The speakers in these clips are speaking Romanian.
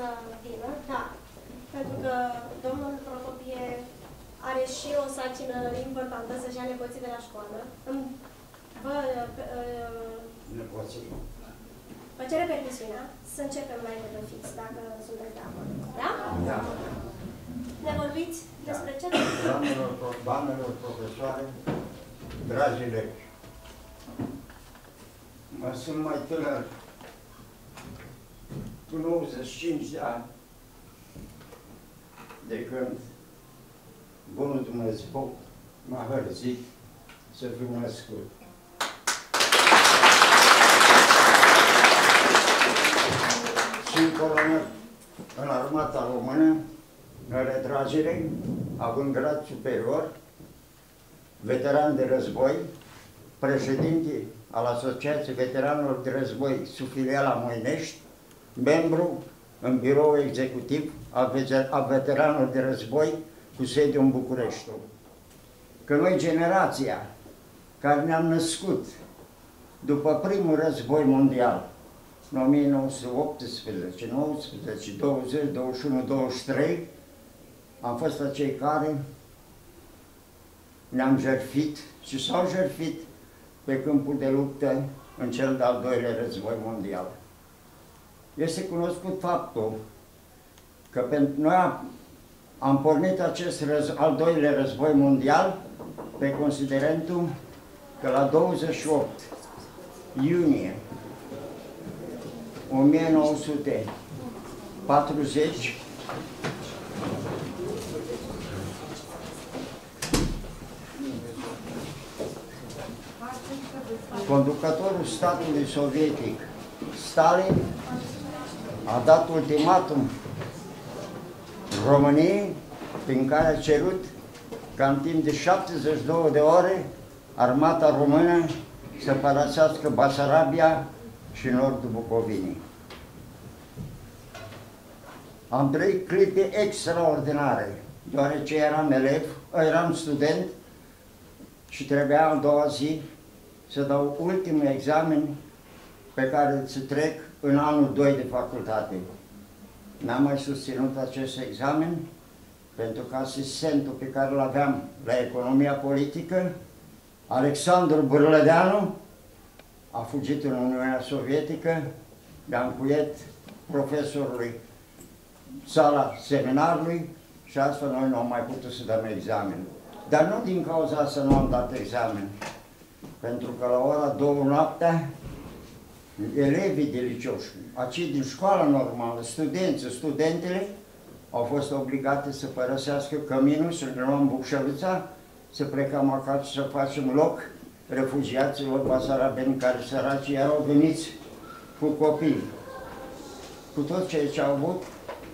să vină, da. Pentru că domnul Procopie are și o sarcină importantă să-și ia nepoții de la școală. Vă cere permisiunea să începem înainte de fix, dacă sunteți de acord. Da? Da. Ne vorbiți despre ce? Doamnelor profesoare, dragi elevi, mă sunt mai tânăr, cu 95 de ani, de când Bunul Dumnezeu m-a hărțit să fiu născut. Sunt colonel în armata română, în retragere, având grad superior, veteran de război, președinte al Asociației Veteranilor de Război sub filiala Moinești, membru în birou executiv a veteranilor de război cu sediu în București. Că noi, generația care ne-am născut după primul război mondial, în 1918, 19, 20, 21, 23, am fost acei care ne-am jertfit și s-au jertfit pe câmpul de luptă în cel de-al doilea război mondial. Este cunoscut faptul că pentru noi am pornit acest al doilea război mondial pe considerentul că la 28 iunie 1940 conducătorul statului sovietic, Stalin, a dat ultimatum României, prin care a cerut ca în timp de 72 de ore armata română să părăsească Basarabia și nordul Bucovinii. Am trăit clipe extraordinare, deoarece eram student și trebuia a doua zi să dau ultimul examen pe care îl trec în anul 2 de facultate. N-am mai susținut acest examen pentru că asistentul pe care îl aveam la economia politică, Alexandru Bârlădeanu, a fugit în Uniunea Sovietică, le-a încuiet profesorului sala seminarului și astfel noi nu am mai putut să dăm examen. Dar nu din cauza asta nu am dat examen, pentru că la ora 2 noaptea elevii de liceu, acei din școala normală, studenții, studentele, au fost obligate să părăsească căminul, să ne luăm bucșăluța, să plecăm acasă să facem loc refugiaților basarabeni care săraci erau veniți cu copii, cu tot ceea ce au avut.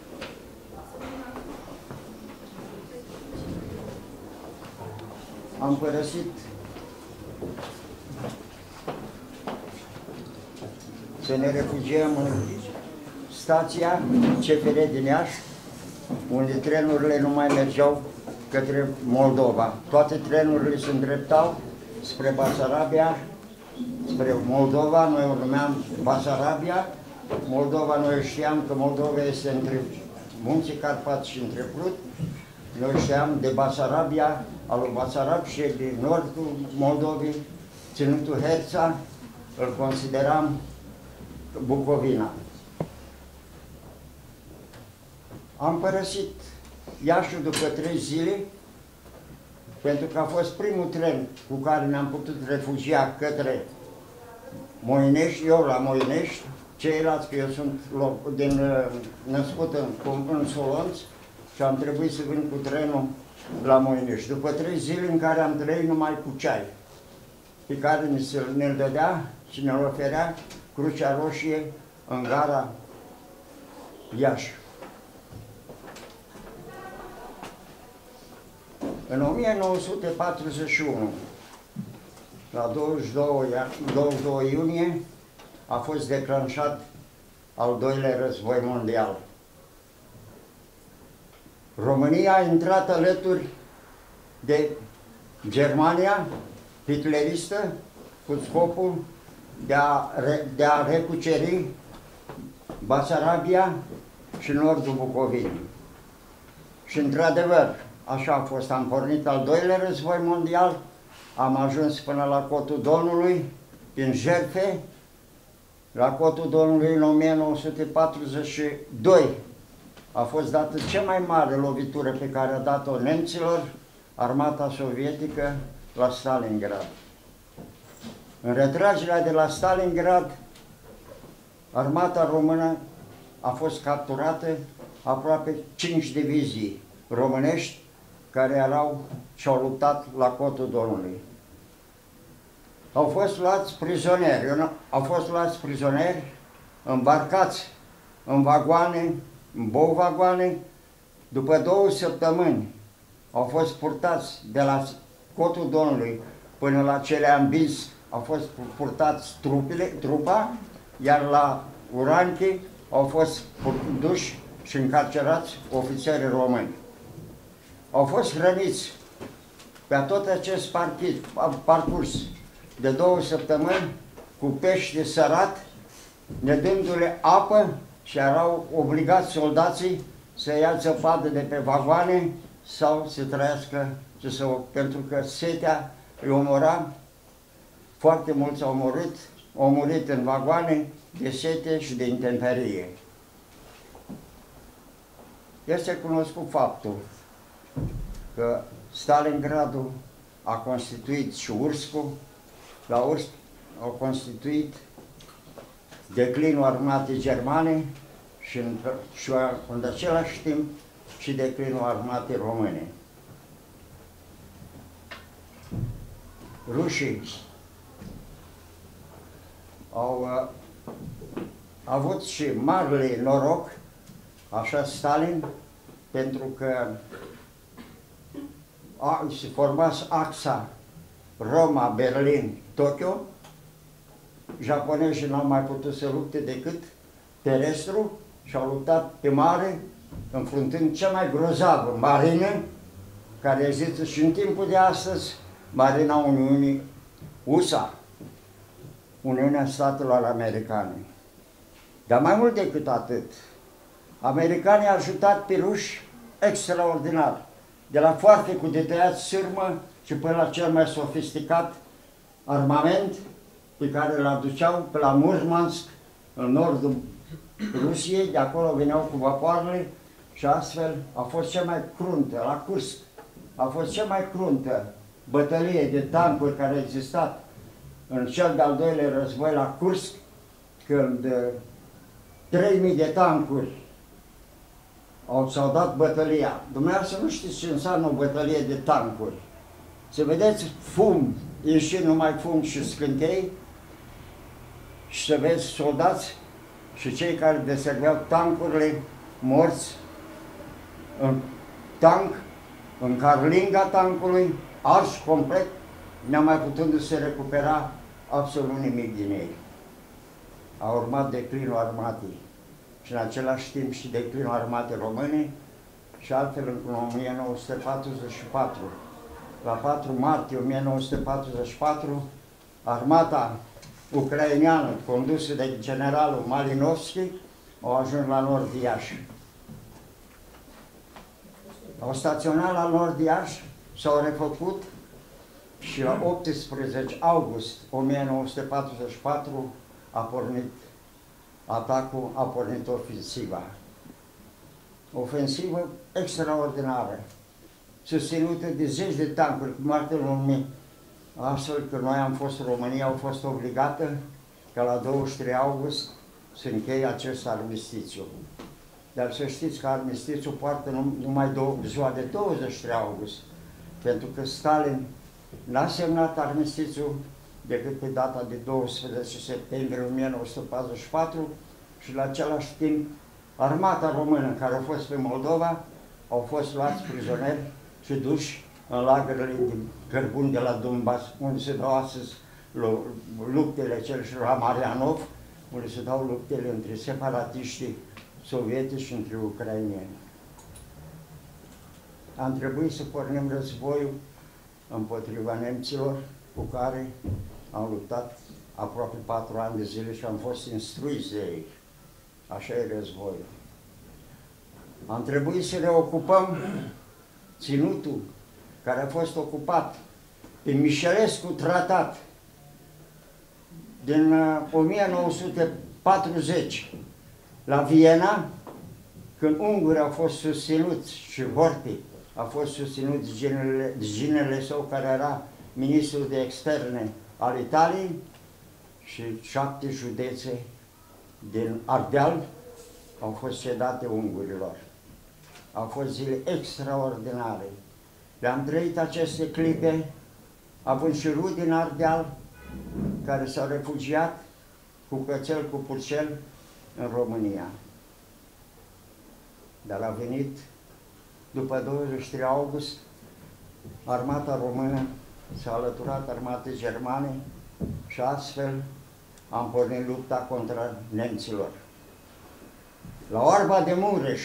Am părăsit să ne refugiem în stația CFR din Iași, unde trenurile nu mai mergeau către Moldova. Toate trenurile se îndreptau spre Basarabia, spre Moldova, noi o numeam Basarabia. Moldova, noi știam că Moldova este între Munții Carpați și între Prut. Noi știam de Basarabia, al lui Basarab și de nordul Moldovei, ținutul Herța, îl consideram Bucovina. Am părăsit Iașiul după 3 zile, pentru că a fost primul tren cu care ne-am putut refugia către Moinești, eu la Moinești, ceilalți, că eu sunt născut în Solonț și am trebuit să vin cu trenul la Moinești. După 3 zile în care am trăit numai cu ceai, pe care ne-l dădea și ne-l oferea Crucea Roșie în gara Iași. În 1941, la 22 iunie, a fost declanșat al doilea război mondial. România a intrat alături de Germania hitleristă cu scopul de a recuceri Basarabia și și nordul Bucovinii. Și într-adevăr, așa a fost. Am pornit al doilea război mondial, am ajuns până la Cotul Donului, prin jertfe, la Cotul Donului în 1942. A fost dată cea mai mare lovitură pe care a dat-o nemților armata sovietică la Stalingrad. În retragerea de la Stalingrad, armata română a fost capturată, aproape 5 divizii românești care erau și-au luptat la Cotul Donului. Au fost luați prizonieri, îmbarcați în vagoane, în bouvagoane. După 2 săptămâni au fost purtați de la Cotul Donului până la Celeambis, au fost purtați trupa, iar la Uranchi au fost duși și încarcerați ofițerii români. Au fost hrăniți pe tot acest parcurs de 2 săptămâni cu pește sărat, nedându-le apă, și erau obligați soldații să ia zăpadă de pe vagoane sau să trăiască, pentru că setea îi omora. Foarte mulți au murit în vagoane de sete și de intemperie. Este cunoscut faptul că Stalingradul a constituit și Urscul, la Ursc au constituit declinul armatei germane și în același timp și declinul armatei române. Rușii au avut și marele noroc, așa Stalin, pentru că se formase axa Roma, Berlin, Tokyo. Japonezii n-au mai putut să lupte decât terestru și au luptat pe mare, înfruntând cea mai grozavă marină care există și în timpul de astăzi, Marina Uniunii USA, Uniunea Statelor Americane. Dar mai mult decât atât, americanii au ajutat pe ruși extraordinar, de la foarte cu detăiat sârmă și până la cel mai sofisticat armament pe care îl aduceau pe la Murmansk, în nordul Rusiei, de acolo veneau cu vapoarele și astfel a fost cea mai cruntă, la Kursk, a fost cea mai cruntă bătălie de tancuri care a existat în cel de-al doilea război la Kursk, când 3000 de tancuri s-au dat bătălia. Dumneavoastră nu știți ce înseamnă o bătălie de tancuri. Să vedeți fum, ieșind numai fum și scântei, și să vezi soldați și cei care deserveau tancurile morți în tank, în carlinga tancului, arși complet, nemai putându-se recupera absolut nimic din ei. A urmat declinul armatei și în același timp și declinul armatei române și altfel în 1944. La 4 martie 1944, armata ucraineană condusă de generalul Malinovski au ajuns la nord de Iași. Au staționat la nord de Iași, s-au refăcut și la 18 august 1944 a pornit atacul, a pornit ofensiva. Ofensivă extraordinară, susținută de zeci de tancuri, cum ar numi, astfel că noi am fost, România a fost obligată ca la 23 august să încheie acest armistițiu. Dar să știți că armistițiul poartă numai ziua de 23 august, pentru că Stalin n-a semnat armistițiul decât pe data de 12 septembrie 1944 și la același timp armata română care a fost pe Moldova au fost luați prizonieri și duși în lagărele din cărbuni de la Donbass, unde se dau astăzi luptele cel și la Marianov, unde se dau luptele între separatiștii sovietici și între ucraineni. Am trebuit să pornim războiul împotriva nemților, cu care am luptat aproape 4 ani de zile și am fost instruiți de ei. Așa e războiul. Am trebuit să reocupăm ținutul care a fost ocupat prin Mișelescu tratat din 1940 la Viena, când ungurii au fost susținuți și Horthy a fost susținut de ginele său, care era ministrul de externe al Italiei, și 7 județe din Ardeal au fost cedate ungurilor. Au fost zile extraordinare. Le-am trăit aceste clipe, având și rudi din Ardeal, care s-au refugiat cu cățel, cu purcel, în România. Dar a venit, după 23 august, armata română s-a alăturat armatei germane și astfel am pornit lupta contra nemților. La Oarba de Mureș.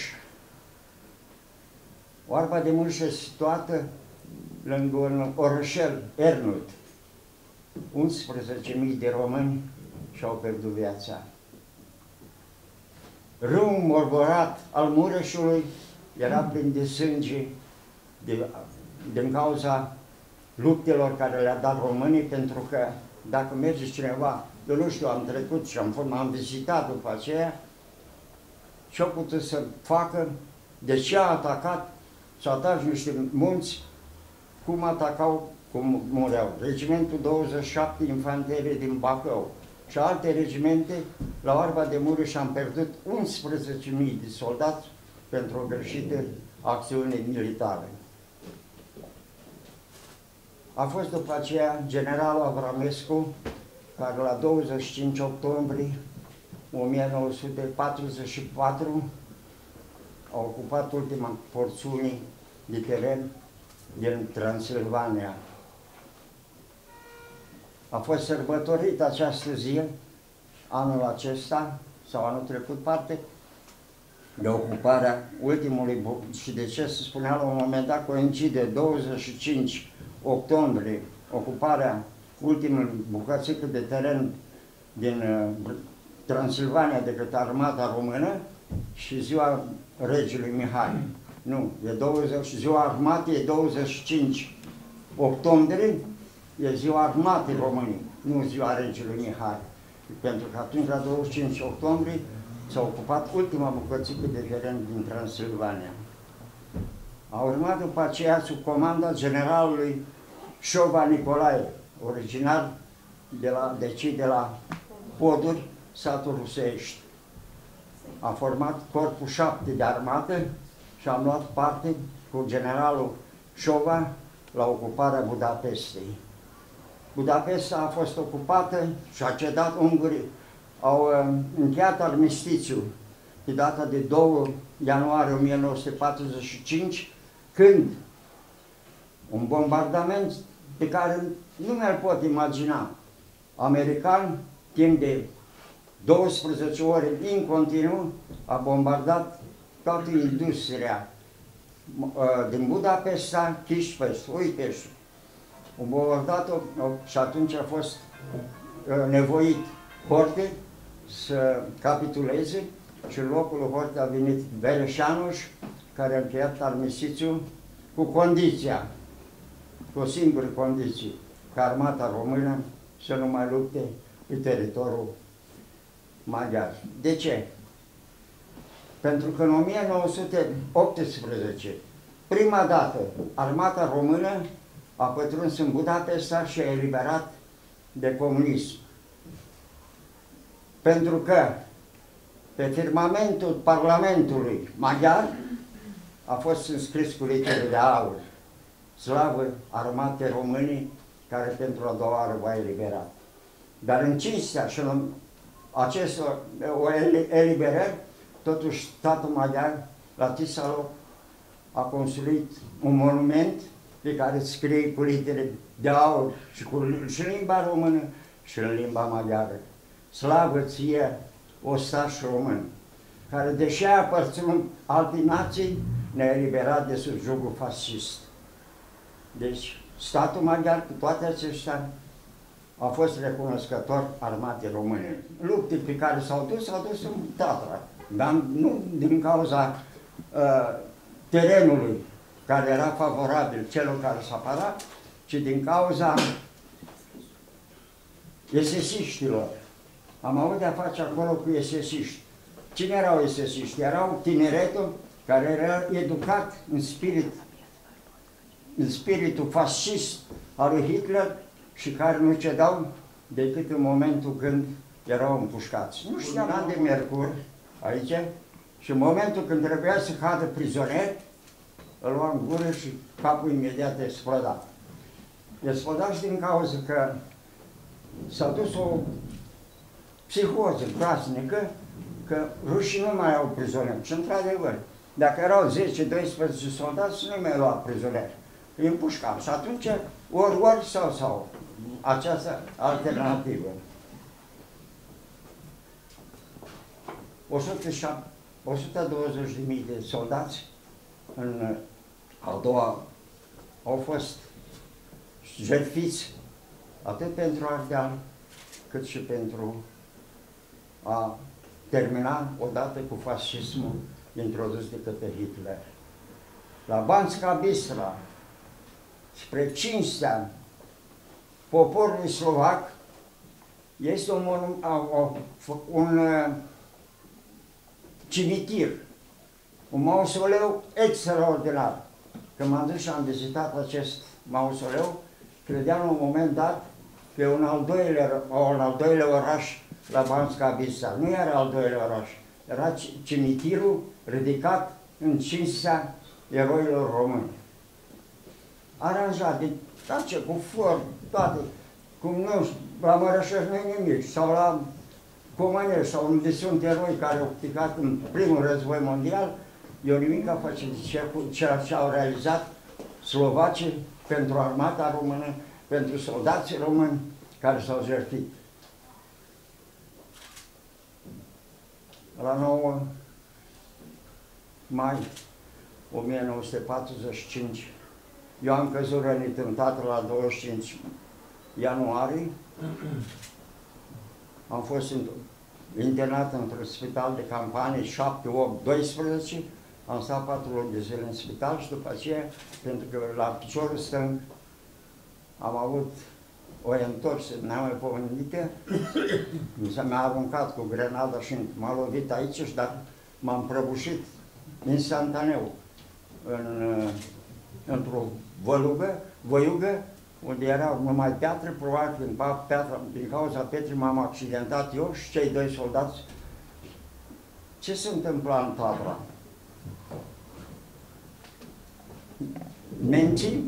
Oarba de Mureș este situată lângă un orășel, Ernut. 11.000 de români și-au pierdut viața. Râul morborat al Mureșului era plin de sânge din cauza luptelor care le-a dat românii, pentru că dacă merge cineva, eu nu știu, am trecut și am vizitat după aceea, ce-au putut să facă, de ce a atacat, s-au atacat niște munți, cum atacau, cum mureau. Regimentul 27 Infanterie din Bacău și alte regimente, la Oarba de Mureș am pierdut 11.000 de soldați pentru o greșită acțiune militară. A fost după aceea generalul Avramescu, care la 25 octombrie 1944 a ocupat ultima porțiune de teren din Transilvania. A fost sărbătorită această zi, anul acesta, sau anul trecut, parte, de ocuparea ultimului, și de ce se spunea la un moment dat, coincide 25 octombrie, ocuparea ultimului bucățică de teren din Transilvania de către armata română și ziua regelui Mihai. Nu, ziua armatei e 25 octombrie, e ziua armatei României, nu ziua regelui Mihai. Pentru că atunci, la 25 octombrie, s-a ocupat ultima bucățică de teren din Transilvania. A urmat după aceea sub comanda generalului Șova Nicolae, originar de la Poduri, satul Rusești. A format corpul 7 de armată și am luat parte cu generalul Șova la ocuparea Budapestei. Budapesta a fost ocupată și a cedat ungurii. Au încheiat armistițiul pe data de 2 ianuarie 1945, când un bombardament pe care nu mi-l pot imagina, american, timp de 12 ore în continuu, a bombardat toată industria din Budapesta, Kispest, Újpest. Au bombardat-o și atunci a fost nevoit Horthy să capituleze și în locul lui Horthy a venit Bereșanuș, care a încheiat armistițiul cu condiția, cu o singură condiție, ca armata română să nu mai lupte pe teritoriul maghiar. De ce? Pentru că în 1918, prima dată, armata română a pătruns în Budapesta și a eliberat de comunism. Pentru că pe firmamentul Parlamentului maghiar a fost înscris cu litere de aur: slavă armatei românii, care pentru a doua oară va elibera. Dar în cinstea și în acestor eliberări, totuși statul maghiar la Tisaloc a construit un monument pe care scrie cu litere de aur și în limba română și în limba maghiară: slavă ție, ostaș român, care, deși a aparținut alte nații, ne-a eliberat de sub jugul fascist. Deci, statul maghiar, cu toate acestea, a fost recunoscător armatei române. Lupte pe care s-au dus în Tatra, dar nu din cauza terenului care era favorabil celor care s-a apărat, ci din cauza esesiștilor. Am avut de-a face acolo cu esesiști. Cine erau esesiști? Erau tineretul care era educat în spiritul fascist al lui Hitler și care nu cedau decât în momentul când erau împușcați. Nu știam an de mercur aici și în momentul când trebuia să cadă prizonier, îl lua în gură și capul imediat exploda. Exploda și din cauza că s-a dus o psihoză groaznică că rușii nu mai au prizonieri. Și într-adevăr, dacă erau 10-12 soldați, nu mai luau prizonieri. Îi împușcam. Și atunci, ori sau această alternativă. 120.000 de soldați în a doua au fost jertfiți atât pentru Ardeal, cât și pentru a termina odată cu fascismul introdus de către Hitler. La Banska Bistra, spre cinstea poporului slovac, este un cimitir, un mausoleu extraordinar. Când m-am dus și am vizitat acest mausoleu, credeam la un moment dat că e un al doilea oraș la Banska Bistra. Nu era al doilea oraș, era cimitirul ridicat în cinstea eroilor români. Aranjat, cu flori, toate, cum nu știu, la Mărășești nu e nimic, sau la Comănești, sau unde sunt eroi care au picat în primul război mondial, eu nimic a face ceea ce au realizat slovacii pentru armata română, pentru soldații români care s-au jertfit. La 9 mai 1945, eu am căzut rănit în Tatra la 25 ianuarie. Am fost internat într-un spital de campanie 7, 8, 12. Am stat 4 luni de zile în spital și după aceea, pentru că la piciorul stâng am avut o întorsă neamăpomenită, mi-a aruncat cu grenada și m-a lovit aici, dar m-am prăbușit instantaneu într-o văiugă, unde era numai piatră, probabil din cauza pietrii m-am accidentat eu și cei doi soldați. Ce se întâmpla în Tatra? Menții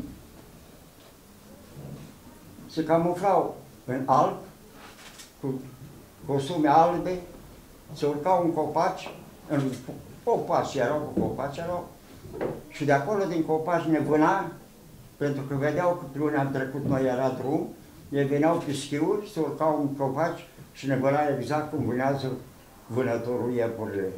se camuflau în alb, cu costume albe, se urcau în copaci, în copaci erau, și de acolo din copaci ne vâna, pentru că vedeau că pe unde am trecut noi era drum, ei veneau pe schiuri, se urcau în copaci și ne vâna exact cum vânează vânătorul iepurile.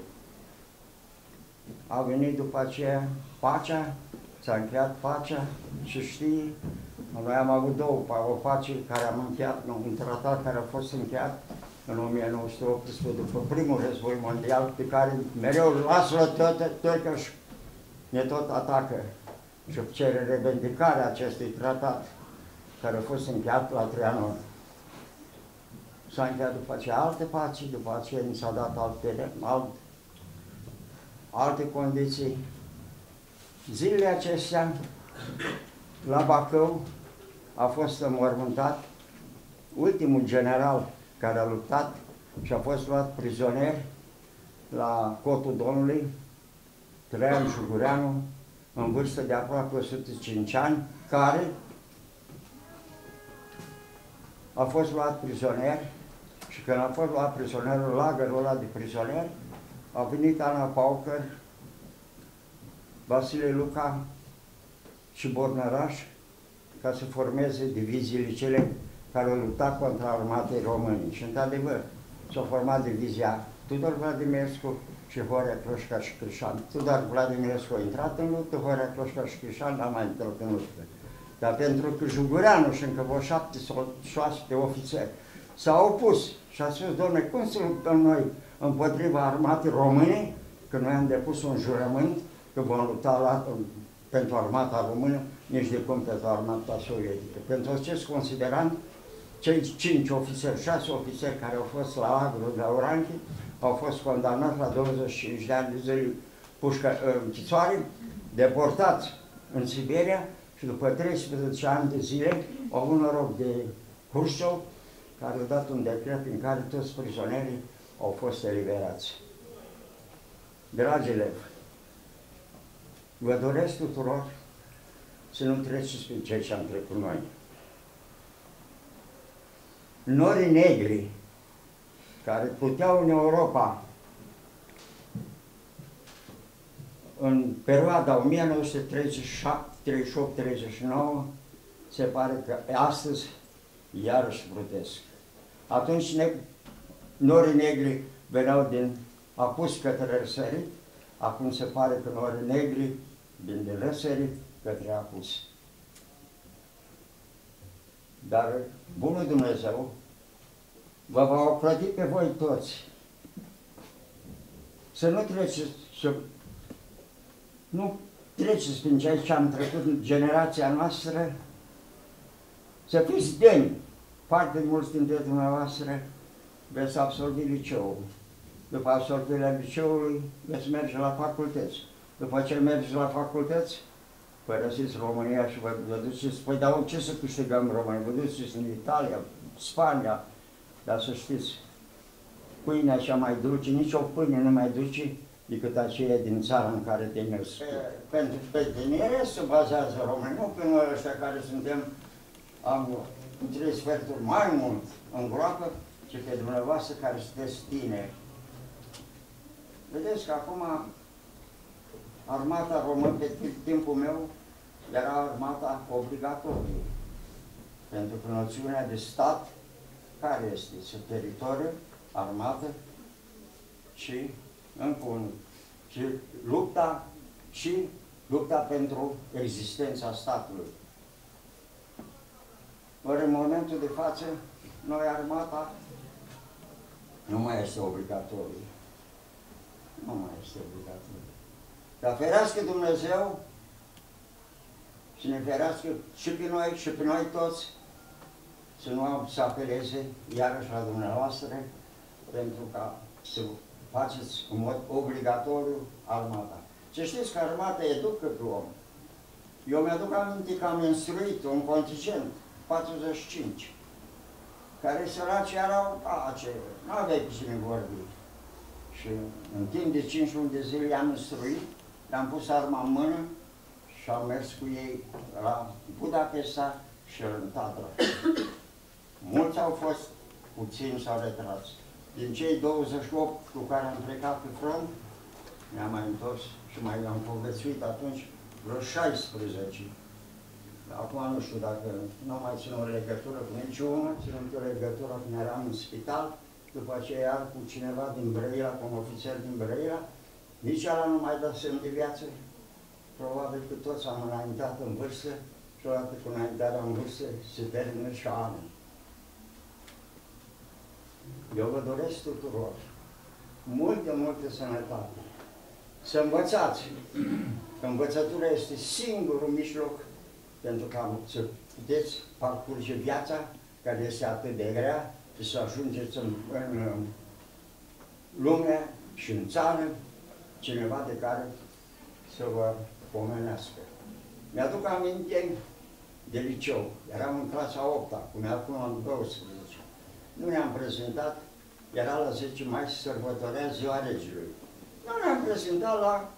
A venit după aceea pacea, s-a încheiat pacea și știi, noi am avut o pace care am încheiat, un tratat care a fost încheiat în 1918 după primul război mondial, pe care mereu lasă-l tot și ne tot atacă și cere revendicarea acestui tratat care a fost încheiat la Trianon. S-a încheiat după aceea alte pace, după aceea ni s-a dat alte condiții. Zilele acestea, la Bacău, a fost înmormântat ultimul general care a luptat și a fost luat prizonier la Cotul Domnului, Traian Jugureanu, în vârstă de aproape 105 ani, care a fost luat prizonier și când a fost luat prizonier în lagărul ăla de prizonier, a venit Ana Paucăr, Vasile Luca și Bornăraș ca să formeze diviziile cele care au luptat contra armatei române. Și într-adevăr s-a format divizia Tudor Vladimirescu și Horea Cloșca și Crișan. Tudor Vladimirescu a intrat în luptă, Horea Cloșca și Crișan n-a mai intrat în luptă. Dar pentru că Jugureanu și încă vreo 7 ofițeri s-au opus și a spus, dom'le, cum să luptăm noi împotriva armatei române, că noi am depus un jurământ că vom lupta pentru armata română, nici de cum pentru armata sovietică. Pentru acest considerant, cei 5 ofițeri, 6 ofițeri care au fost la Agru, la Oranchi, au fost condamnați la 25 de ani de zile închisoare, deportați în Siberia și după 13 ani de zile au avut noroc de Hrușciov, care a dat un decret în care toți prizonierii au fost eliberați. Dragi elevi, vă doresc tuturor să nu treceți prin ceea ce am trecut noi. Norii negri care puteau în Europa în perioada 1938-39, se pare că astăzi iarăși plutesc. Atunci norii negri veneau din apus către răsărit, acum se pare că norii negri vin din răsărit către apus. Dar bunul Dumnezeu vă va ocroti pe voi toți să nu treceți prin ceea ce am trecut în generația noastră, să fiți demni. Foarte mulți dintre dumneavoastră veți absolvi liceul. După absolvirea liceului veți merge la facultăți. După ce mergeți la facultăți, părăsiți România și vă duceți, păi dar ce să câștigăm în România? Vă duceți în Italia, Spania, dar să știți, pâinea cea mai dulce, nici o pâine nu mai dulce decât aceea din țara în care te născ. Pentru pe tinere se bazează România, nu pe noi ăștia care suntem, am 3 sferturi mai mult în groapă, ci pe dumneavoastră care sunteți tineri. Vedeți că acum armata română, pe timpul meu, era armata obligatorie. Pentru că noțiunea de stat, care este? Teritoriu, armată și încă un, și lupta pentru existența statului. Ori în momentul de față, noi armata nu mai este obligatorie. Nu mai este obligatorie. Dar ferească Dumnezeu și ne ferească și pe noi toți să nu să apeleze iarăși la dumneavoastră pentru ca să faceți în mod obligatoriu armata. Ce știți că armata educă pe om. Eu mi-aduc aminte că am instruit un contingent, 45, care săraci erau pace, nu aveai cu cine vorbi. Și în timp de 5 luni de zile i-am instruit, le-am pus arma în mână și am mers cu ei la Budapesta și în Tatra. Mulți au fost, puțini s-au retras. Din cei 28 cu care am plecat pe front, ne-am mai întors și mai am povățuit atunci vreo 16. Acum nu știu dacă nu mai țin o legătură cu niciunul, ținând o legătură când eram în spital, după aceea cu cineva din Brăila, cu un ofițer din Brăila, nici ala nu mai dă semn de viață. Probabil că toți am înaintat în vârstă și odată cu înaintarea în vârstă se termină și anul. Eu vă doresc tuturor multă sănătate. Să învățați. Învățătura este singurul mijloc pentru ca să puteți parcurge viața, care este atât de grea, și să ajungeți în lume și în țară cineva de care să vă pomenească. Mi-aduc aminte de liceu. Eram în clasa 8-a, cum acum am 12. Nu ne-am prezentat, era la 10 mai și sărbătorea Ziua Regelui. Nu ne-am prezentat la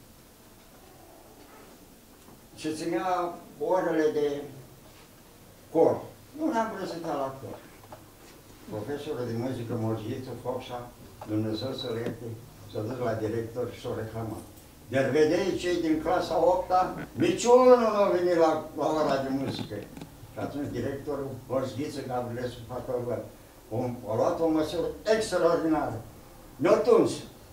ce ținea orele de cor. Nu ne-am prezentat la cor. Profesorul de muzică, Morgiță Fopșa, Dumnezeu să-l ierte, s-a dus la director și s-a reclamat. Dar vedeai cei din clasa 8-a, niciunul nu a venit la ora de muzică. Și atunci directorul Morgiță Gabrielescu Facălvăr a luat o măsură extraordinară. Ne-a tuns.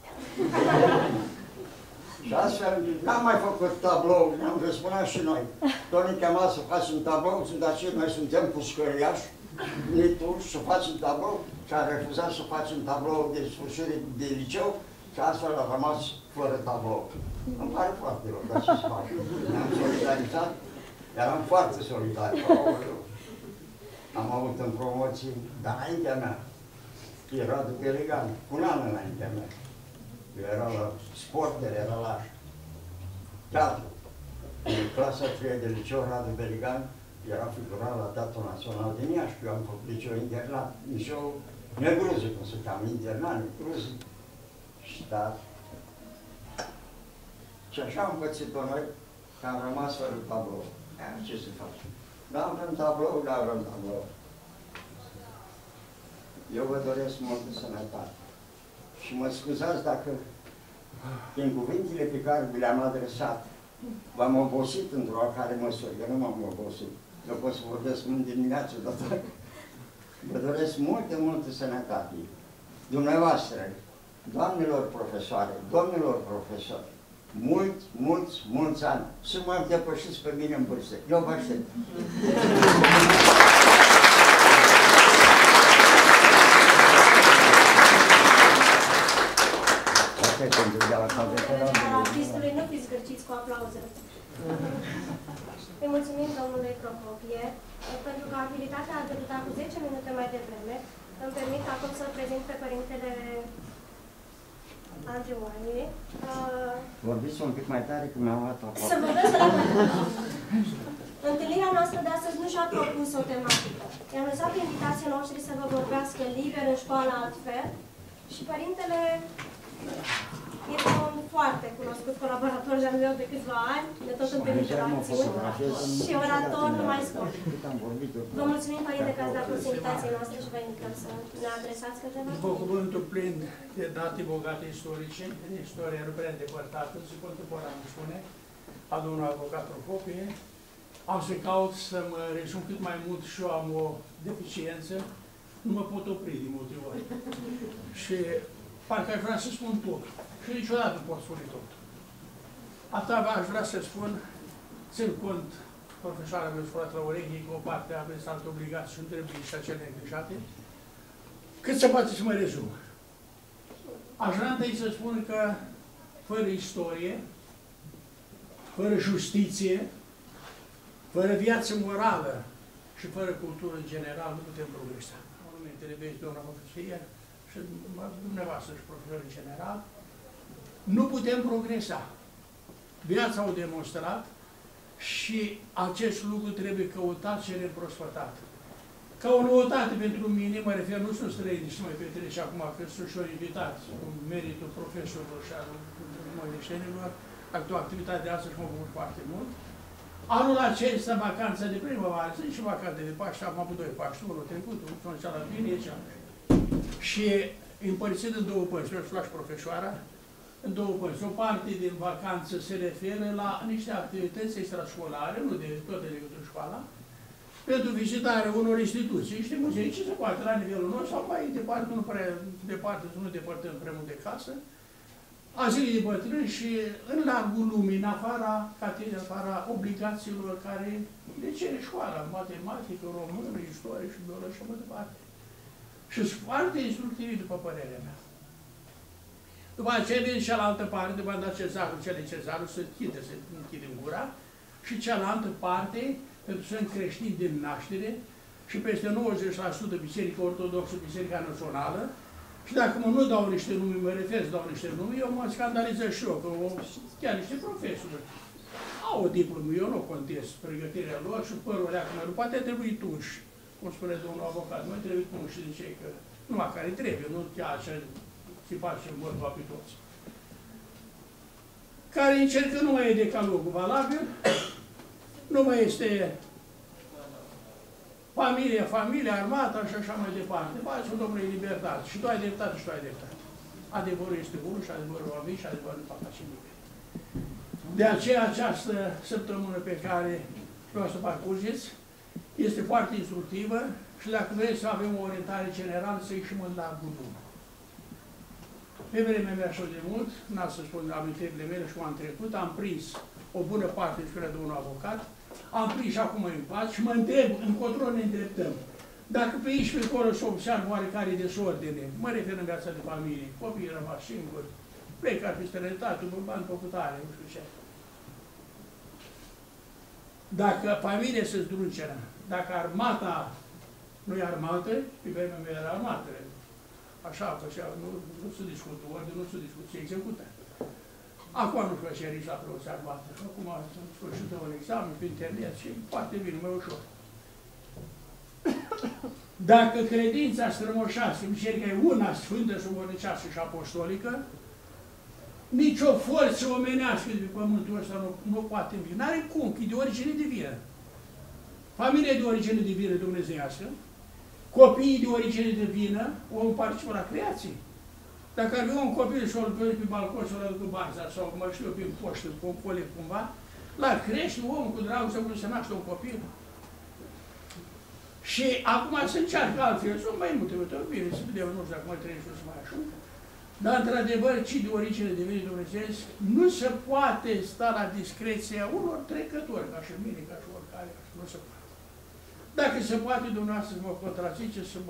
Și astfel n-am mai făcut tablou, ne-am răspunat și noi. Toți ne chema să facem tablou, dar și noi suntem pușcăriași, ne tuși să facem tablou și a refuzat să facem tablou de sfârșire de liceu Și astfel a rămas fără tablou. Îmi pare foarte rău, dar ce să fac? Ne-am solidarizat, eram foarte solidari. Am avut în promoții, dar înaintea mea, era de Beligan, cu un an înaintea mea. Eu era la sporter, era la teatru. În clasa 3 de liceu Radu Beligan, era figurat la Teatrul Național din Iași, eu am făcut liceu internat, liceu negruze, cum se cheamă, internat, negruze. Și da. Și așa am pățit-o noi, că am rămas fără tablou. Ce să faci? Da, avem tablou, da, avem tablou. Eu vă doresc multă sănătate. Și mă scuzați dacă, din cuvintele pe care vi le-am adresat, v-am obosit într-o oarecare măsură. Eu nu m-am obosit. Eu pot să vorbesc mult dimineață, dar vă doresc multă sănătate. Dumneavoastră, doamnelor profesoare, domnilor profesori, mulți ani, să mă depășiți pe mine în vârstă. Eu vă aștept. Artistului nu fiți zgârciți cu aplauze. Îi mulțumim domnului Procopie pentru că abilitatea a debutat cu 10 minute mai devreme. Îmi permit acum să prezint pe părintele Andrei Oanie. Vorbiți un pic mai tare că mi-am luat aproape. Să vorbesc la Întâlnirea noastră de astăzi nu și-a propus o tematică. I-am lăsat invitații noștri să vă vorbească liber în școală altfel și părintele este un foarte cunoscut colaborator de-al meu de câțiva ani, de tot întâlnit la acțiuni și orator nu mai scurt. Vă mulțumim, părinte, că ați dat curs invitației noastre și vă invităm să ne adresați câteva. După cuvântul plin de date bogate istorice, în istoria nu prea îndepărtată, și contemporan spune, a domnului avocat Procopie, am să caut să mă rezum cât mai mult și eu am o deficiență, nu mă pot opri din motivul ăsta. Și parcă aș vrea să spun tot. Și niciodată nu pot spune tot. Atât aș vrea să spun, țin cont profesoara mea scolat la urechi, cu o parte aveți alte obligații și întrebări și acele neglijate, cât se poate să mă rezum. Aș vrea întâi să spun că fără istorie, fără justiție, fără viață morală și fără cultură în general nu putem progresa. Monumentele vechi de o profesie și dumneavoastră și profesori în general, nu putem progresa. Viața au demonstrat și acest lucru trebuie căutat și reîmprospătat. Ca o noutate pentru mine, mă refer, nu sunt străini și mă petrece acum, că sunt și-o invitat cu meritul profesorilor și al măriștenilor, o activitate de astăzi mă bucur foarte mult. Anul acesta, vacanța de primăvară, sunt și vacanțe de Paște, am avut 2 Paște, unul trecut, unul cealaltă bine, și împărțit în 2 părți, eu și profesoara, în 2 părți. O parte din vacanță se referă la niște activități extrașcolare, nu de toate decât școala, pentru vizitarea unor instituții, niște muzei, ce se poate la nivelul nostru, sau mai departe, nu prea departe, să nu depărtăm prea mult de casă, azilii de bătrâni și în largul lumii, în afara catedrei, în afara obligațiilor care le cere școala, matematică, română, istorie și biologie și mai departe. Și sunt foarte instructivi, după părerea mea. După aceea vine cealaltă parte, după dat cezarul, cele cezarul, se închide gura, și cealaltă parte, pentru că sunt creștini din naștere, și peste 90% Biserica Ortodoxă, Biserica Națională, și dacă nu dau niște nume, mă refer să dau niște nume, eu mă scandalizez și eu, că chiar niște profesori au o diplomă, eu nu contest pregătirea lor și părul alea, că nu poate trebui tunși, cum spune domnul avocat, nu trebuie tunși din cei că, numai care trebuie, nu chiar ce se face bărba pe toți. Care încercă nu mai e decalogul valabil, nu mai este familia, armata și așa mai departe. Faci-o, domnule, libertate. Și tu ai dreptate și tu ai dreptate. Adevărul este bun și adevărul va fi și adevărul nu va face nimeni. De aceea această săptămână pe care vreau să parcurgeți este foarte instructivă și dacă vreți să avem o orientare generală, să ieșim în largul lumii. Pe vremea mea așa de mult, n-am să spun amintirile mele și m-am trecut, am prins o bună parte de un avocat, am prins și acum în pace și mă întreb încotro ne îndreptăm. Dacă pe aici pe acolo se observă oarecare desordine, mă refer în viața de familie, copiii rămas singuri, Vrei că ar fi străinătate, după bani poputare, nu știu ce. Dacă familia se zdrunceră, dacă armata nu e armată, pe vremea mea era armată. Așa făcea, nu se discută, ori nu se discută, se execută. Acum nu făcea rici la preoți armată. Acum am sfârșit un examen pe internet și foarte bine, mai ușor. Dacă credința strămoșească, biserica e una sfântă, subornicească și apostolică, nicio forță omenească de pe pământul ăsta nu poate învie. N-are cum, că e de origine divină. Familia de origine divină dumnezeiască, copiii de origine divină, omul participă la creație. Dacă ar avea un copil și o-l pe balcon și o-l aduc în barza sau, mă știu eu, prin poștă, cu un folie cumva, la crește omul cu dragul să se naște un copil. Și acum se încearcă altfel, sunt mai multe, bine, să vedem, nu știu dacă mai trebuie să mai ajung. Dar, într-adevăr, cei de origine divine dumnezeiesc, nu se poate sta la discreția unor trecători, ca și mine, ca și oricare, nu se poate. Dacă se poate, dumneavoastră, să mă contrazice, să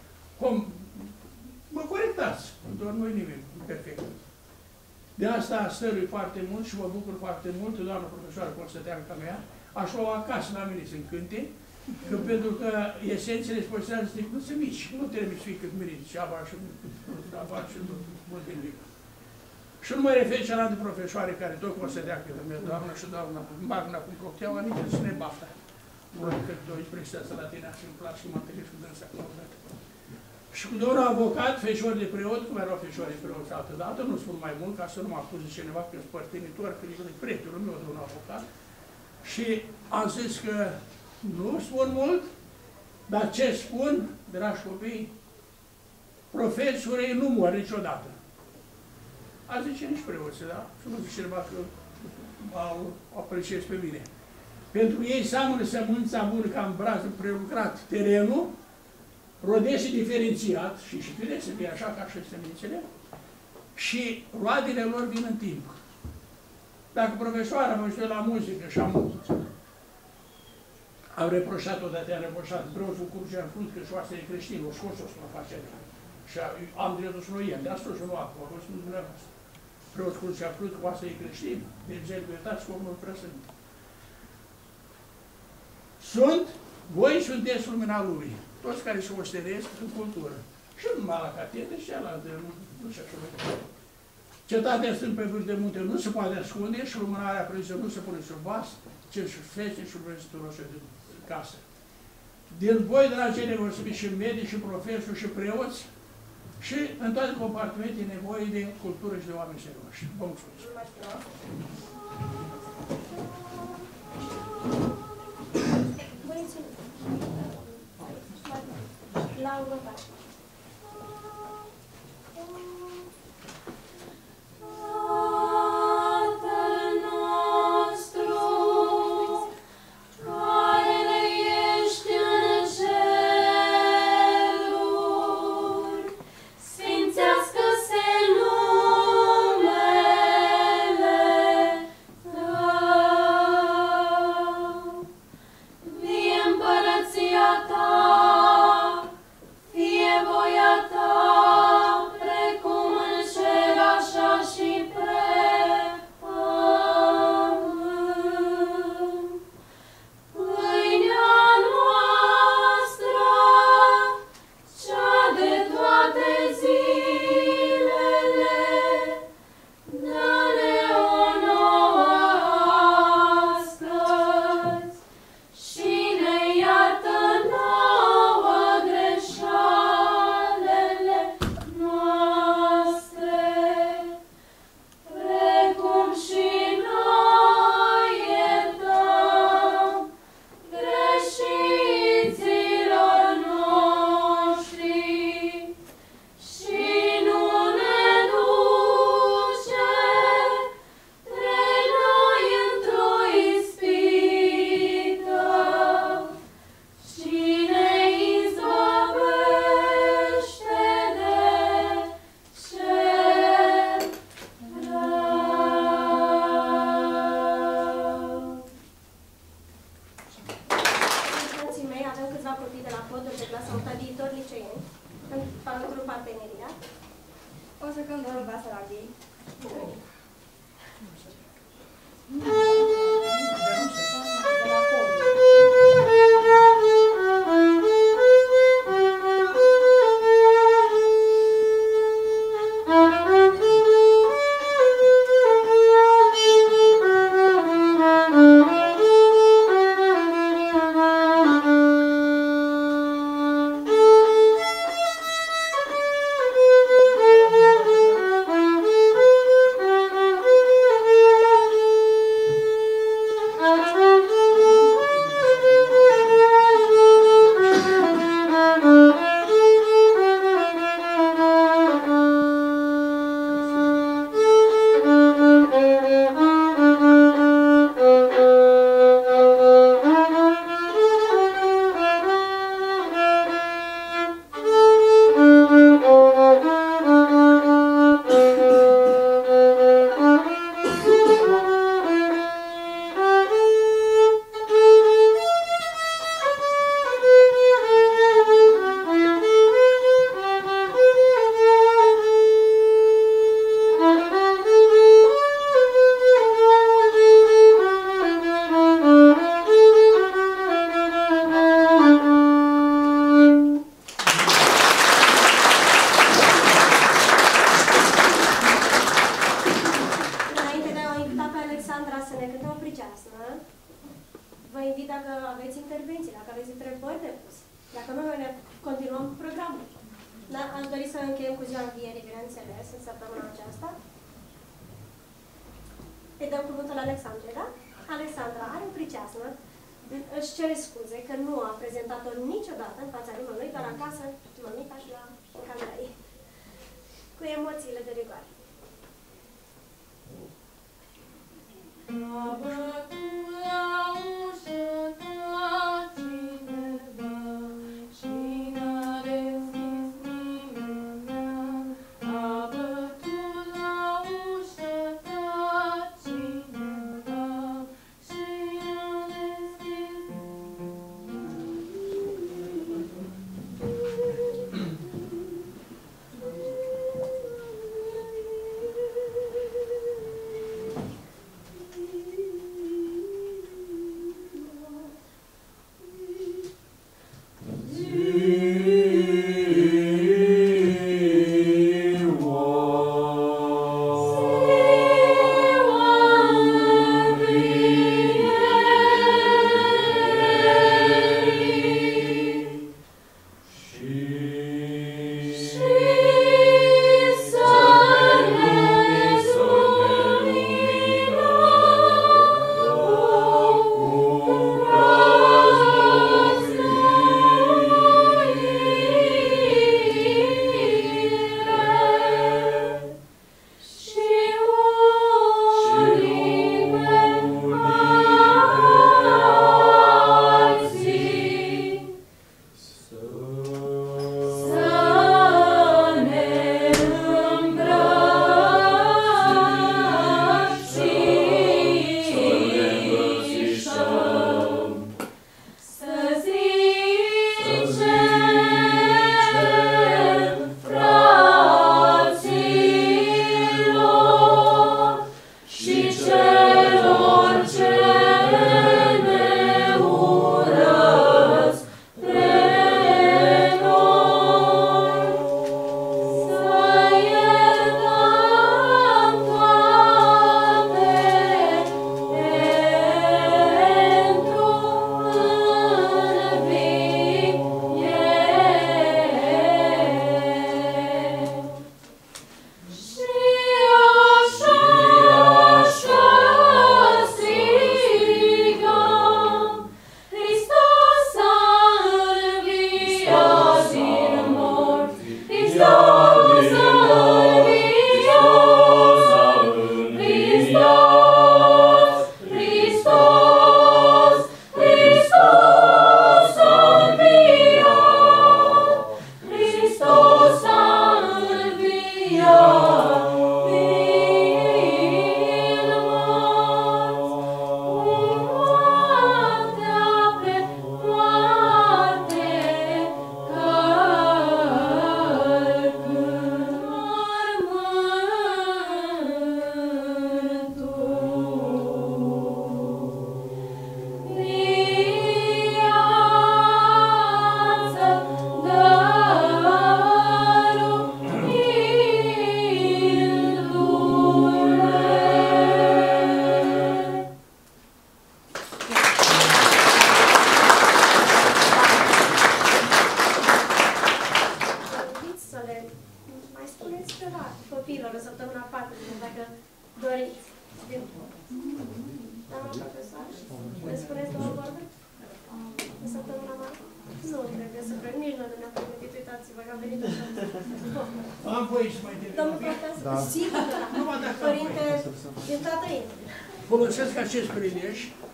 mă corectați, doar nu e nimic perfect. De asta stărui foarte mult și mă bucur foarte mult, doamna profesoară Constanteanca mea, aș lua acasă la mine să-mi cânte, că pentru că esențele expoziționează nu sunt mici, nu trebuie să fie cât miriți, și avar și multe nimic. Și nu mă refer cealaltă profesoare care tot Constanteanca mea, doamna și doamna Magna cum Procteaua, nici să ne baftă. Că doi prestează la tine și îmi place și mă întâlnesc cu dânsa acolo. Și cu domnul avocat, feșor de preot, cum erau feșori de preot altă dată, nu spun mai mult, ca să nu mă acuze cineva că sunt părtinitor, că e prietenul meu, domnul avocat. Și am zis că nu spun mult, dar ce spun, dragi copii, profesorii nu mor niciodată. A zice nici preoții, da? Și nu zice cineva că mă apreciez pe mine. Pentru ei seamănă sămânța bună ca în brază prelucrat terenul, rodește diferențiat, și trebuie să fie așa ca și semințele, și roadele lor vin în timp. Dacă profesoara mă știu la muzică și am reproșat odată, am reproșat, preotul curgea în frunte că șoasă e creștin, o scos-o să mă face așa. Și am dreptul să nu iem, de asta și nu acolo, să nu dumneavoastră. Preotul curgea în frunte, oasă e creștin, de exemplu, uitați cum nu prea sunt. Voi sunteți lumina lui, toți care se osteresc în cultură. Și numai la catedră și cealaltă, nu știu așa mai departe. Cetatea stând pe vârf de munte nu se poate ascunde și lumânarea preză nu se pune sub vas, ci și fece și lumânătorul din casă. Din voi, dragii, vor să fie și medici, și profesori, și preoți, și în toate compartimentele e nevoie de cultură și de oameni serioși. Vă mulțumesc! La următoare. Fie Alexandra să ne cânte o priceasnă. Vă invit dacă aveți intervenții, dacă aveți întrebări de pus. Dacă nu, noi ne continuăm programul. Da? Aș dori să încheiem cu ziua învierii, bineînțeles, în săptămâna aceasta. Îi dăm cuvântul Alexandrei, da? Alexandra are o priceasnă. Își cere scuze că nu a prezentat-o niciodată în fața nimănui, doar acasă, mămica și la camera ei. Cu emoțiile de rigoare. Folosesc acest prilej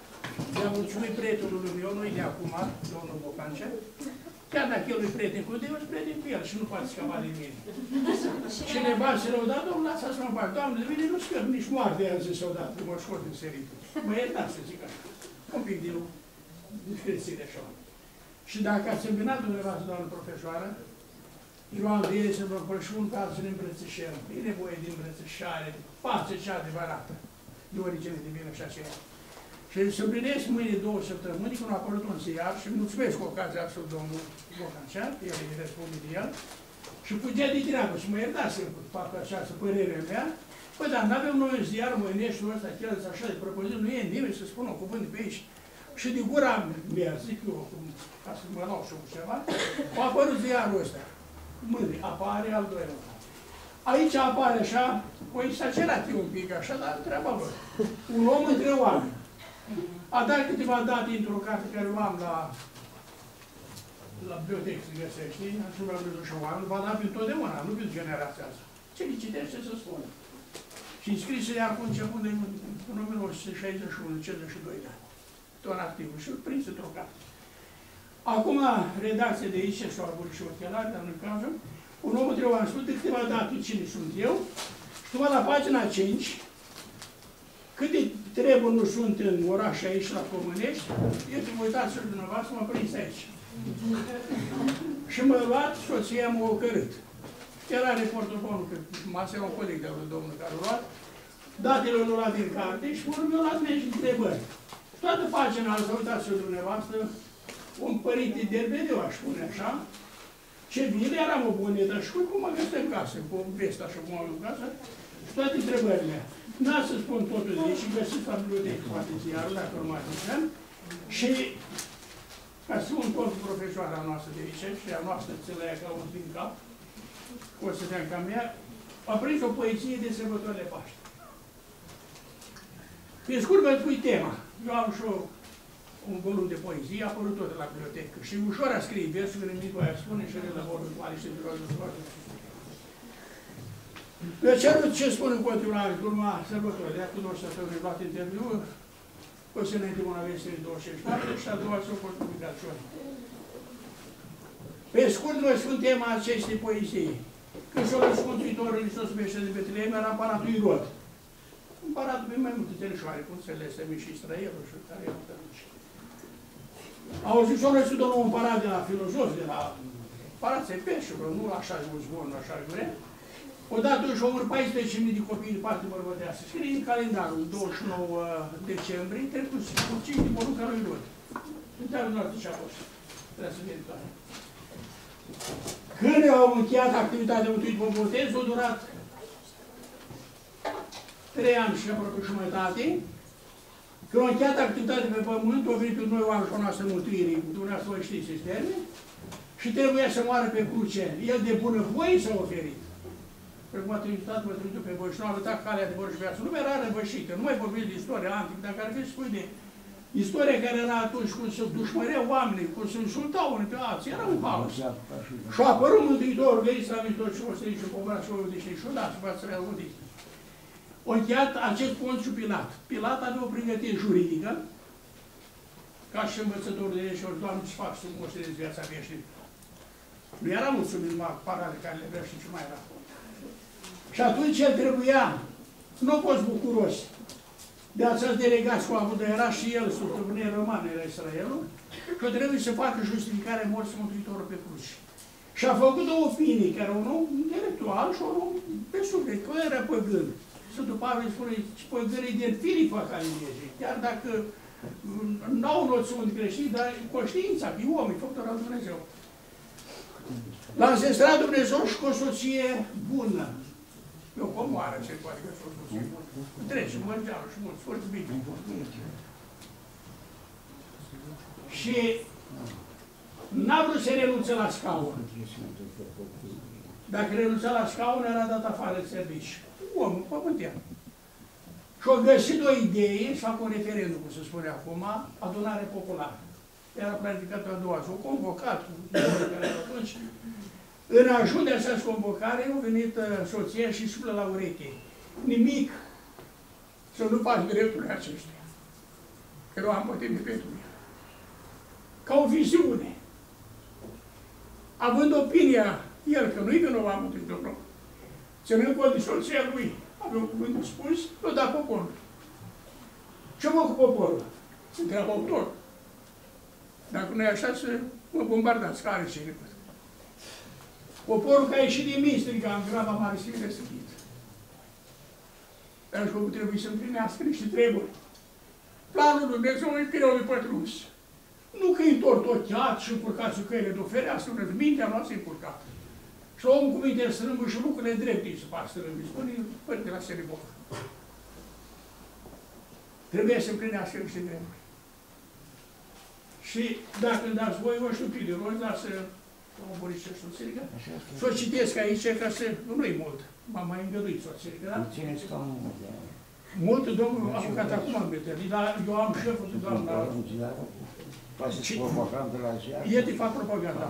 de a mulțumi prietenului meu, nu de acum, domnul Bocancea, chiar dacă el e prieten cu el, eu sunt prieten cu el și nu poate scăpa de mine. Și nevastă o dat, domnul, lasă-ți mă bag, Doamne, de mine nu scăp, nici moarte, i-a zis odată, că mă scot din serit. Mă iertați să zic așa, un pic din discreție așa. Și dacă ați îmbinat dumneavoastră, doamnă profesoară, Ioan Vie să vă împrășun ca să ne îmbrățișăm. E nevoie de îmbrățișare, față cea adevărată. De origine divină și aceea. Și să împlinesc mâine 2 săptămâni, când a apărut un ziar și mulțumesc cu ocazia asta domnul Bocancea, el îi răspunde de el, și fugea de treabă și mă ierta să fac această părere mea, Păi, dar n-avem noi un ziar mâineștiul ăsta, chiar așa de propozit, nu e nimeni să spună un cuvânt pe aici. Și de gura mea, zic eu, ca să mă lau și eu ceva, a apărut ziarul ăsta. Mâine, apare al doilea. Aici apare așa, o exagerat un pic așa, dar treaba lor. Un om între oameni. A dat câteva date într-o carte care o am la bibliotecă, se găsește, și vreau de și oameni, valabil întotdeauna, nu pentru generația asta. Ce le citește să spună. Și înscrise ea cu început în 1961, 52 de ani. Tot activul și prins într-o carte. Acum, redacția de aici, și-au avut și ochelari, dar nu-i cazul, un om între oameni spune câteva date cine sunt eu, și după la pagina 5, câte treburi nu sunt în oraș aici, la Comănești, eu te uitați și dumneavoastră, mă prins aici. Și mă luat, soția m-a ocărât. Era reportofonul, că masa era un coleg de domnul care l-a luat, datele l-a luat din carte și urmă mi-a luat mie și întrebări. Toată pagina, să uitați și dumneavoastră, un părinte derbedeu, aș spune așa, ce bine, eram o bunetă și cum mă găsesc în casă, cu vest așa cum am în casă, și toate întrebările. N-a să spun totul de aici și găsiți la bibliotecă, poate ziarul, dacă nu mai zicem, și ca să spun tot profesoara noastră de aici, și a noastră țelea ca un din cap, o să dea ca mea, a prins o poezie de sărbători de Paște. Pe scurt, vă spui tema. Eu am și un volum de poezie, a apărut tot la bibliotecă. Și ușor a scrie versul, când nimic aia spune și el la vorbă cu ale și de roază scoate. Le cerut ce spun în continuare, că urma sărbători, de acum 2 săptămâni luat interviu, o să ne întâlnim una vesele 24 și a doua să o pot publicațiune. Pe scurt, noi spun tema acestei poezii. Când și-o Mântuitorul Hristos Mește de Betlehem, era împăratul Irod. Împăratul pe mai multe terișoare, cum se lese și Israelul și care erau tăruci. Au zis o răsit domnul împărat de la filozof, de la împărat Țepeșilor, nu așa mulți buni, nu așa gure. Odată își omor 14.000 de copii de parte bărbătească. Scrie în calendarul, 29 decembrie, trecut cu 5 de porunca lui Irod. Întreabă noastră ce a fost. Trebuie să vedem toate. Când au încheiat activitatea Mântuit Vă Botez, a durat 3 ani și aproape jumătate. Când au încheiat activitatea pe pământ, au venit pe noi oameni noastră mântuirii, dumneavoastră vă știți sisteme, și trebuia să moară pe cruce. El de bună voie s-a oferit. Precum a trimitat, vă trimit pe voi și nu a arătat calea de vor și viață. Nu era răvășită, nu mai vorbiți de istoria antică, dar care veți spui de istoria care era atunci, cum se dușmăreau oamenii, cum se insultau unii pe alții, era un haos. Și a apărut Mântuitorul, veniți la mine tot ce o să și povărat și o vedește și o dați, v-ați să le-au vădit. O încheiat acest Ponțiu Pilat. Pilat avea o pregătire juridică, ca și învățătorul de lege și ori, Doamne, ce fac să moștenesc viața veșnică. Nu era mulțumit numai parale care le vrea și ce mai era. Și atunci el trebuia, nu poți bucuros, de această delegație cu avut, era și el, stăpânie romană, era Israelul, și trebuie să facă justificarea morții Mântuitorul pe cruce. Și a făcut o opinie, care un om intelectual și un om pe suflet, că era păgân. Sfântul Pavel spune, păgânii din firii fac alinege, chiar dacă nu au noțiuni creștini, dar conștiința, e om, e făcută la Dumnezeu. L-a înzestrat Dumnezeu și cu o soție bună. Eu comoară ce poate că s-o soție bună. Trece, mărgeală și mulți, foarte bine. Și n-a vrut să renunțe la scaun. Dacă renunța la scaun, era dat afară de serviciu. Omul pământean. Și au găsit o idee, să fac un referendum, cum se spune acum, adunare populară. Era planificată a doua zi, o convocat, care atunci. În ajun de această convocare, au venit soția și suplă la ureche. Nimic să nu faci drepturile acestea. Că nu am pătimit pentru mine. Ca o viziune. Având opinia, el, că nu-i că nu am pătimit pentru mine. Ținând cont de soția lui, avea un cuvânt de spus, l-a dat poporul. Ce mă cu poporul? Se întreabă autor. Dacă nu e așa, să mă bombardați, care ce repede. Poporul care a ieșit din mine, striga în graba mare, se vede săchit. Dar că trebuie să împlinească niște treburi. Planul lui Dumnezeu e greu de pătruns. Nu că e întortocheat și încurcați cu căile de o fereastră, mintea noastră e încurcată. Și Și omul cu minte strâmbă și lucrurile drepte se fac strâmbi. Spune, părinte la Seriboc. Trebuie să împlinească niște vremuri. Și dacă îmi dați voi, vă știu de rogi, dar să o buriți și soțirică. Și o citesc aici, ca să... Nu-i mult. M-am mai îngăduit soțirică, da? Țineți ca mult. Mult, domnul avocat, acum am gătărit, dar eu am șeful de doamna... Faceți propagandă la ziar? E de fapt propaganda.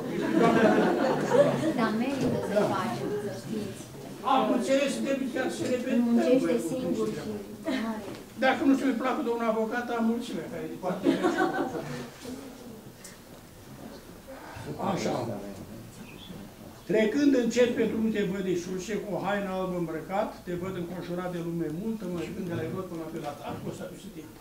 Dar merită să face, să știți. Am înțeles, trebuie chiar să repet. Muncește singur și mare. Dacă nu ți-mi placă domnul avocat, am mulțime care de poate. Așa. Trecând încet pe drum te văd Iisuse, cu o haină albă îmbrăcat, te văd înconjurat de lume multă, mă rugând de la Irod până pe la a costat peste timp.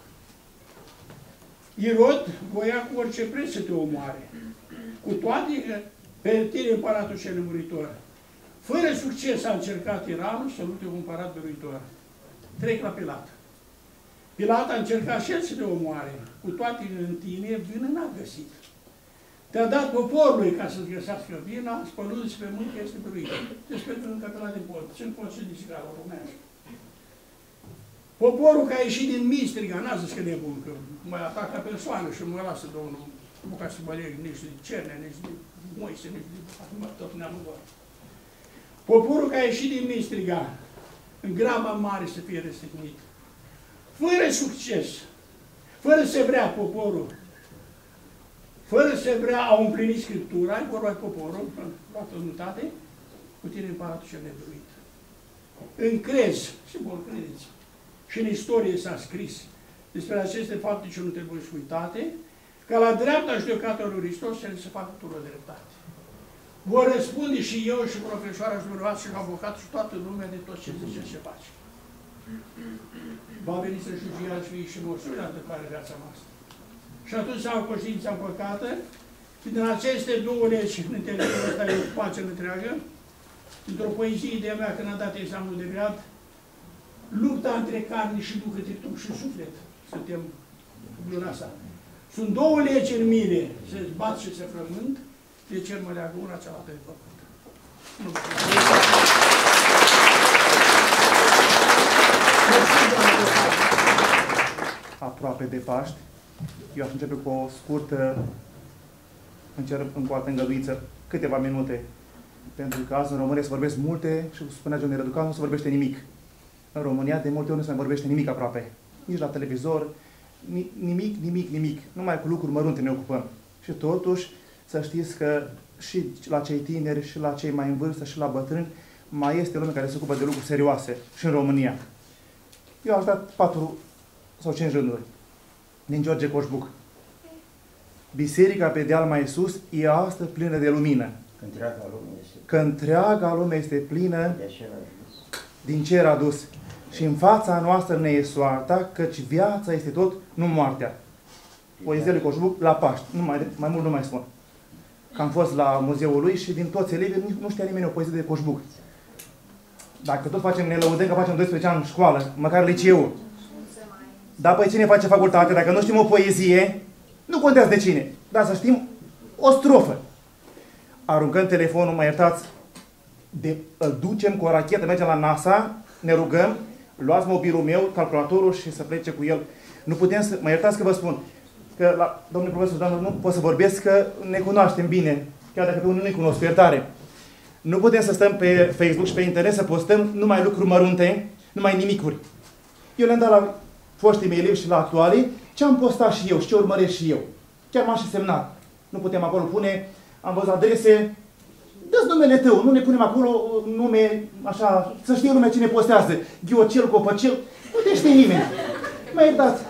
Irod voia cu orice preț să te omoare, cu toate că pe tine împăratul cel nemuritor. Fără succes a încercat Iranul să lupte un împărat biruitor. Trec la Pilat. Pilat a încercat și el să te omoare, cu toate în tine vină n-a găsit. Te-a dat poporului ca să-ți găsească vina, spălându-ți pe mâini că este biruit. Deci pentru că pe la de pot, sunt consiliți ca la rumească. Poporul care a ieșit din Mistriga, n-a zis că nebun, că mă atacă persoană și mă lasă Domnul, nu ca să mă leg nici de Cerne, nici de Moise, nici de tot neamul lor. Poporul care a ieșit din Mistriga, în graba mare să fie răstignit. Fără succes, fără să vrea poporul, fără să vrea a împlinit Scriptura, e vorba de poporul, luată unitate, cu tine împăratul cel nebiruit. Încrezi, simbol credeți, și în istorie s-a scris despre aceste fapte ce nu trebuie să uitate, ca la dreapta judecată lui Hristos să facă tură de dreptate. Vor răspunde și eu și profesoara și dumneavoastră și avocat și toată lumea de tot ce zice și face. Va veni să juge iar și și măsuri de care viața noastră. Și atunci am conștiința împăcată și din aceste două legi în interiorul ăsta e o pace întreagă, într-o poezie de-a mea când am dat examenul de grad, lupta între carne și duh, între trup și suflet. Suntem luna asta. Sunt două legi în mine, se bat și se frământ, de cer mă leagă una, cealaltă de pământ. Nu aproape de Paști. Eu aș începe cu o scurtă, încerc încă o altă îngăduință, câteva minute. Pentru că azi în România se vorbesc multe și spunea John Răducanu, nu se vorbește nimic. În România de multe ori nu se mai vorbește nimic aproape. Nici la televizor, nimic. Numai cu lucruri mărunte ne ocupăm. Și totuși, să știți că și la cei tineri, și la cei mai în vârstă, și la bătrâni, mai este lume care se ocupă de lucruri serioase și în România. Eu aș da 4 sau 5 rânduri din George Coșbuc. Biserica pe deal mai sus e astăzi plină de lumină. Că întreaga lume este plină din cer adus. Și în fața noastră ne e soarta, căci viața este tot, nu moartea. Poezia lui Coșbuc la Paști. Mai mult nu mai spun. Că am fost la muzeul lui și din toți elevii nu știa nimeni o poezie de Coșbuc. Dacă tot facem, ne lăudăm că facem 12 ani în școală, măcar liceul. Dar păi cine face facultate? Dacă nu știm o poezie, nu contează de cine. Dar să știm o strofă. Aruncăm telefonul, mă iertați, îl ducem cu o rachetă, mergem la NASA, ne rugăm, luați mobilul meu, calculatorul și să plece cu el. Nu putem să, mă iertați că vă spun, că la domnul profesor, doamnă, nu pot să vorbesc, că ne cunoaștem bine, chiar dacă pe unul nu-i cunosc, iertare. Nu putem să stăm pe Facebook și pe internet să postăm numai lucruri mărunte, numai nimicuri. Eu le-am dat la foștii mei elevi și la actualii ce am postat și eu și ce urmăresc și eu. Chiar m-am și semnat. Nu putem acolo pune, am văzut adrese, dă-ți numele tău, nu ne punem acolo nume, așa, să știe lumea cine postează. Ghiocel, Copăcel, nu te știe nimeni. Mă iertați.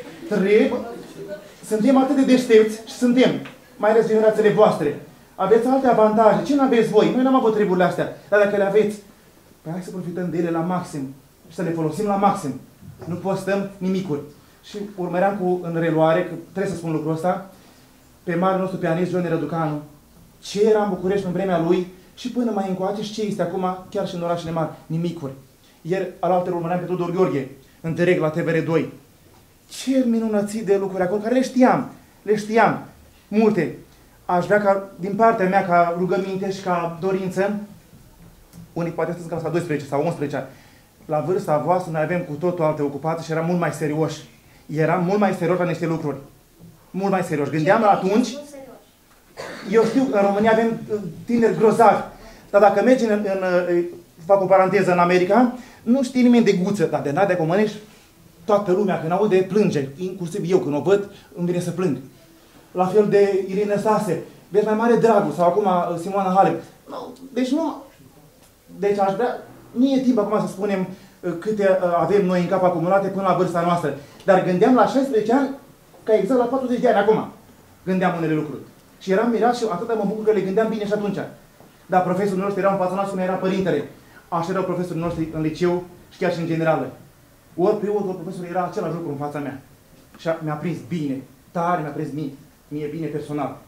Suntem atât de deștepți și suntem, mai ales generațiile voastre. Aveți alte avantaje. Ce n-aveți voi? Noi n-am avut treburile astea. Dar dacă le aveți, păi hai să profităm de ele la maxim și să le folosim la maxim. Nu postăm nimicuri. Și urmăream în reluare, că trebuie să spun lucrul ăsta, pe marele nostru pianist, John Răducanu, ce era în București în vremea lui și până mai încoace și ce este acum, chiar și în orașele mari, nimicuri. Ieri, alaltă urmăream pe Tudor Gheorghe, în direct la TVR2. Ce minunății de lucruri acolo, care le știam, multe. aș vrea ca, din partea mea, ca rugăminte și ca dorință, unii poate sunteți ca la 12 sau 11 ani, la vârsta voastră noi avem cu totul alte ocupații și eram mult mai serioși. Eram mult mai serioși la niște lucruri. Mult mai serioși. Gândeam la atunci, eu știu că în România avem tineri grozavi, dar dacă mergi fac o paranteză, în America, nu știe nimeni de guță, dar de Nadia Comănești, toată lumea când aude plânge, inclusiv eu când o văd, îmi vine să plâng. La fel de Irina Stase, vezi mai mare dragul, sau acum Simona Halep. Deci nu... Deci aș vrea... Nu e timp acum să spunem câte avem noi în cap acumulate până la vârsta noastră. Dar gândeam la 16 ani, ca exact la 40 de ani acum. Gândeam unele lucruri. Și eram mirat și atâta mă bucur că le gândeam bine și atunci. Dar profesorii noștri erau în fața noastră, era părintele. Așa erau profesorii noștri în liceu și chiar și în generală. Ori pe ori profesorul era același lucru în fața mea. Și mi-a prins bine, tare mi-a prins mie bine personal.